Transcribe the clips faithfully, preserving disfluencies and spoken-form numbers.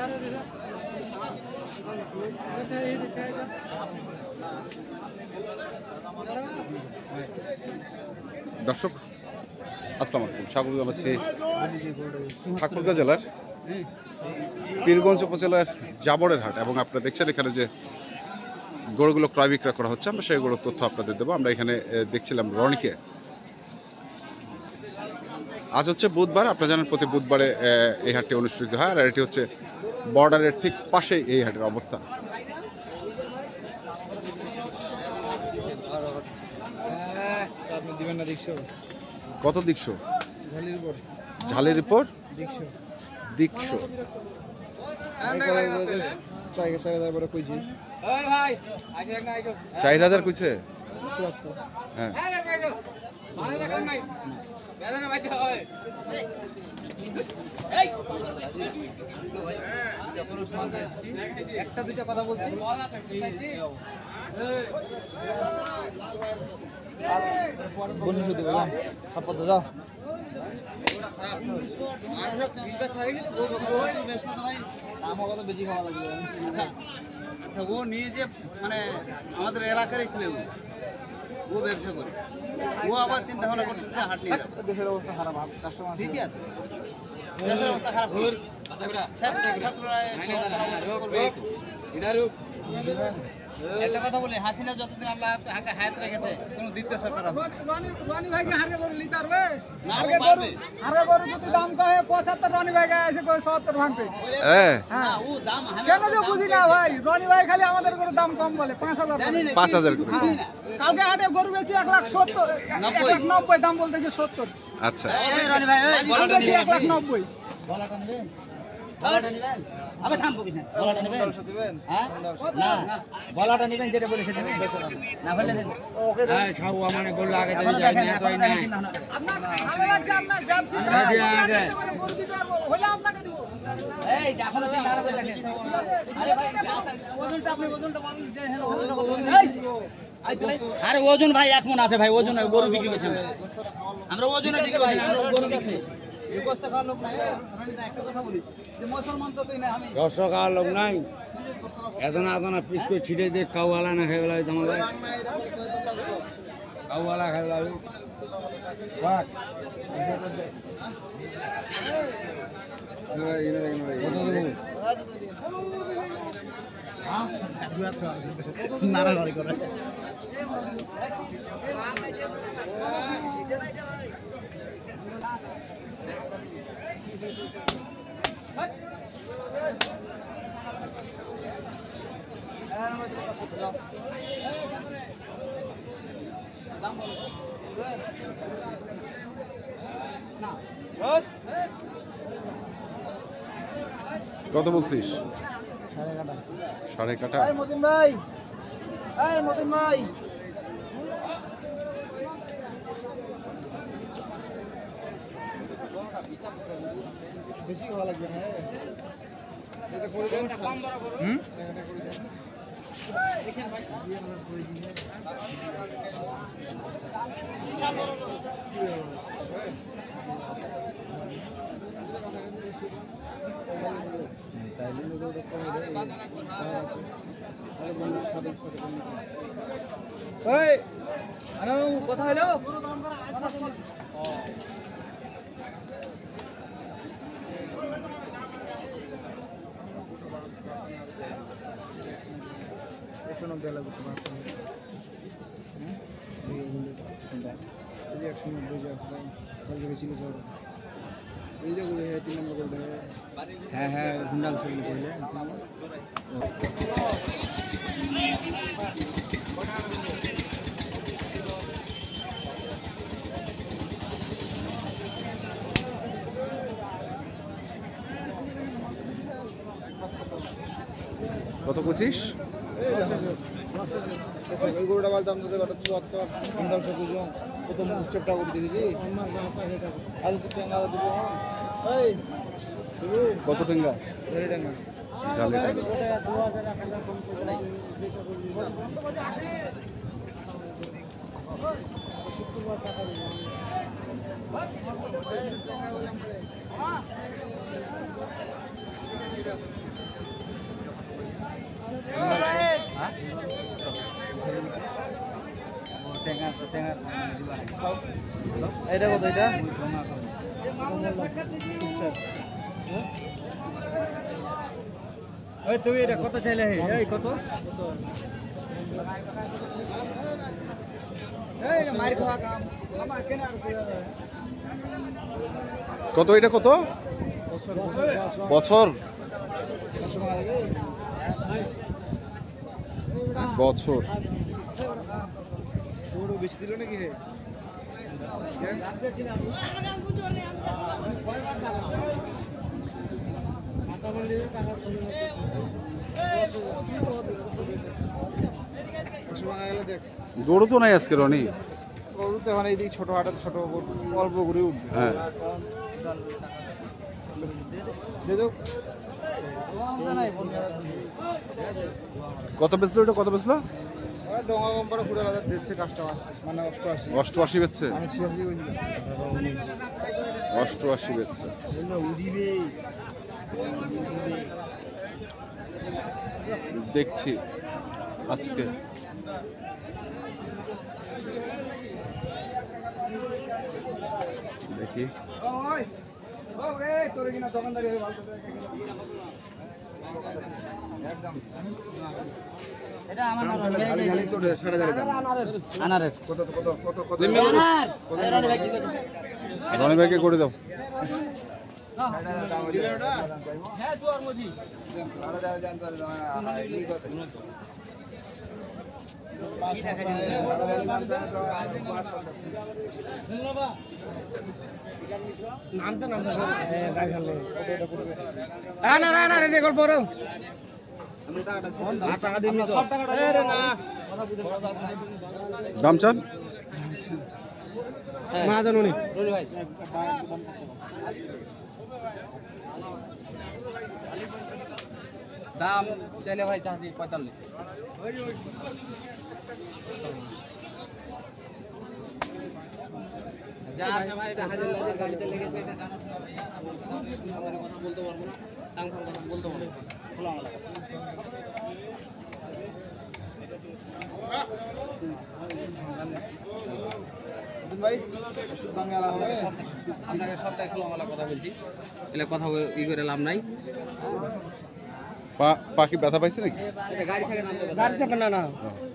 দর্শক আসসালামু আলাইকুম, স্বাগত জানাচ্ছি ঠাকুরগাঁ জেলার পীরগঞ্জ উপজেলার জাবরের হাট। এবং আপনারা দেখছেন এখানে যে গরুগুলো ক্রয় বিক্রয় করা হচ্ছে, আমরা সেই গরুর তথ্য আপনাদের দেবো। আমরা এখানে দেখছিলাম রনিকে। আজ হচ্ছে বুধবার, আপনারা জানেন প্রতি বুধবারে এই হাটটি অনুষ্ঠিত হয়, আর এটি হচ্ছে বর্ডারের ঠিক পাশেই এই হাটের অবস্থান। কত দিকশো? ঝালের উপর দিকশো চার হাজার কইছে। হ্যাঁ একটা দুইটা কথা বলছি। আচ্ছা, ও নিয়ে যে মানে আমাদের এলাকারই ছিল, ও ব্যবসা করে, ও আবার চিন্তা ভাবনা করতেছে হাট নিয়ে যাবে। দেশের অবস্থা খারাপ, ঠিকই আছে, দেশের অবস্থা খারাপ। একটা কথা বলি, হাসিনা যতদিন আল্লাহ হায়াত রেখেছে কোনো দ্বিতীয় সরকার আছে রনি ভাইকে হারে করে নিতে পারবে না? আগে গরু হারে গরু যদি দাম কয় পঁচাত্তর, রনি ভাইকে এসে কয় সত্তর ভাঙতে। হ্যাঁ হ্যাঁ, ও দাম কেন যে বুঝি না ভাই। রনি ভাই খালি আমাদের গরু দাম কম বলে, পাঁচ হাজার পাঁচ হাজার কালকে হাটে গরু বেশি এক লাখ সত্তর, এক লাখ নব্বই দাম বলতেছে সত্তর। আচ্ছা রনি ভাই এক লাখ নব্বই। গলাটা নেবেন? গলাটা নেবেন? আবে থামবো কি না? গলাটা নেবেন? হ্যাঁ না, গলাটা নেবেন যেটা বলেছে নেবেন, না হলে নেবেন। ওকে হ্যাঁ খাও, মানে গরু আগে দিয়ে যায় না তো এই নাই। আপনার ভালো লাগছে, আপনার জাবছি না গরু দিতে পারবো, হলে আপনাকে দেব। এই দেখো না আর দেখেন। আরে ভাই ওজনটা, আপনি ওজনটা বলুন যে হ্যালো ওজনটা বলুন। আরে ওজন ভাই এক মণ আছে ভাই, ওজন গরু বিক্রি করছে আমরা, ওজনে বিক্রি করছি, আমরা গরু বিক্রি করছি। দশশো খাওয়ার লোক নাই, এত না এত না পিস করে ছিটে দিয়ে কাউওয়ালা না খেয়ে বেলা তোমার কাউওয়ালা খেয়ে বেলা নাড়াড়ি করে কত বলছিস? সাড়ে কাটা। মতিন ভাই, এই মতিন ভাই, বেশি ভালো লাগবে না? এটা করে দেন, হুম দেখেন ভাই, কথা হলো একশো নব্বই লাগবে একশো নব্বই ছিল তিন নম্বর করবে। হ্যাঁ হ্যাঁ হুন্ডাল ছবি করলে কত পঁচিশ? ওই গরুটা বলতাম তো চুয়াত্তর পনেরোশো দুজন প্রথম উৎসবটা করে দিয়েছি। কত টেঙ্গা? দেড় টাকা জালে টাকা। এটা কত এটা ওই তুই এটা কত চাইলে এই কত এই মার খাওয়া কাম আমার কেন আর কত এটা কত বছর বছর বেশি দিল নাকি রে গরু তো নাই আজকে রনি গরু তো মানে এইদিকে ছোট হাটের ছোট অল্প গরু উঠবে হ্যাঁ কত বেচলো এটা কত বেচলো ডোঙা কোম্পানি ফুটে হাজার দিচ্ছে কাস্টমার মানে অষ্টআশি অষ্টআশি বেচছে আমি ছিয়াশি অষ্টআশি বেচছে দেখছি আজকে দেখি তোর কিনা দোকানদারি এটা আমার আনারের কত কত কত কত রনি ভাইকে করে দাও হ্যাঁ দুয়ার মজি দাম চান দাম চাইলে ভাই চাচ্ছি পঁয়তাল্লিশ যা আছে ভাই এটা হাজার লাজের গাড়িতে লেগেছে এটা জানা শোনা ভাইয়া আমি কথা বলতে পারবো না দাম কম কথা বলতে পারবো খোলা আমার ভাই বাংলা হবে আপনাকে সবটাই খোলা আমার কথা বলছি এলে কথা ই করে লাভ নাই পা পাখি ব্যথা পাইছে নাকি এটা গাড়ি থেকে নামতে গাড়ি থেকে না না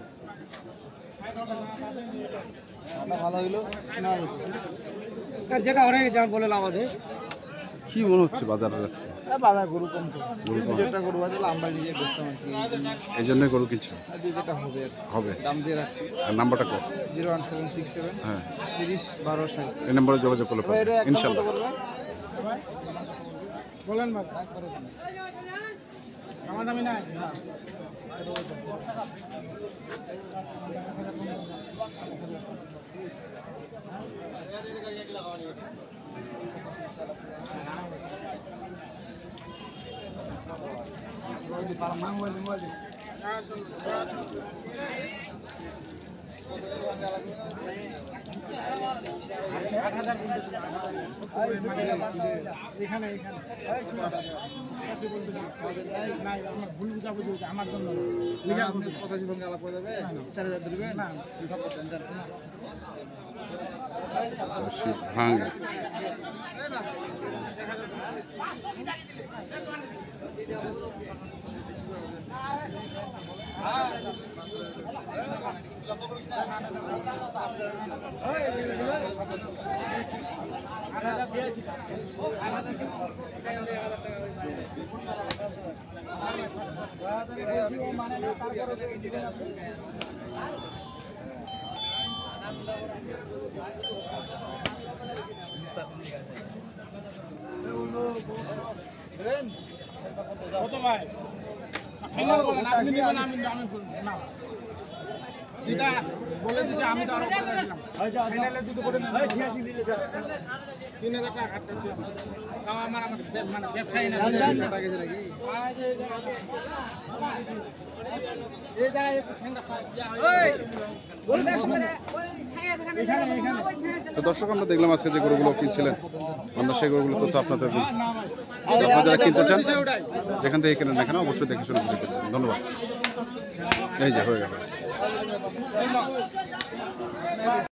ভালো হইলো না যেটা অনেক যা বলে লাভ আছে কি মনে হচ্ছে বাজারের আজকে বাজার গরু কম তো গরু কম। যেটা গরু আছে আমরা নিজে ব্যস্ত আছি এই জন্য গরু কিছু যেটা হবে হবে দাম দিয়ে রাখছি আর নাম্বারটা কত zero one seven six seven হ্যাঁ তিরিশ বারো ষাট এই নম্বরে যোগাযোগ করলে পাবেন ইনশাল্লাহ বলেন আমার দামি নাই আমার জন্য পঁচাশি ভঙ্গে আলাপ হয়ে যাবে চার হাজার দেবে না চাষি ভাঙে কত ভাই ফাইনাল বলেন আপনি নেবেন আমি আমি না সেটা বলে দিছি আমি তো আরো করে দিলাম ফাইনালে দুটো করে নেন ছিয়াশি দিলে যা তিন হাজার টাকা কাটছে তাও আমার আমার মানে ব্যবসায়ী না টাকা গেছে নাকি এই জায়গায় একটু ঠান্ডা ওই বল দেখ ওই ছায়া দোকানে এখানে তো দর্শক আমরা দেখলাম আজকে যে গরুগুলো কিনছিলেন আমরা সেই গরুগুলো তথ্য আপনাদের দিই আপনারা যারা কিনতে চান যেখান থেকে কেনেন না কেন অবশ্যই দেখে শুনে বুঝে কিনবেন ধন্যবাদ এই যে হয়ে গেল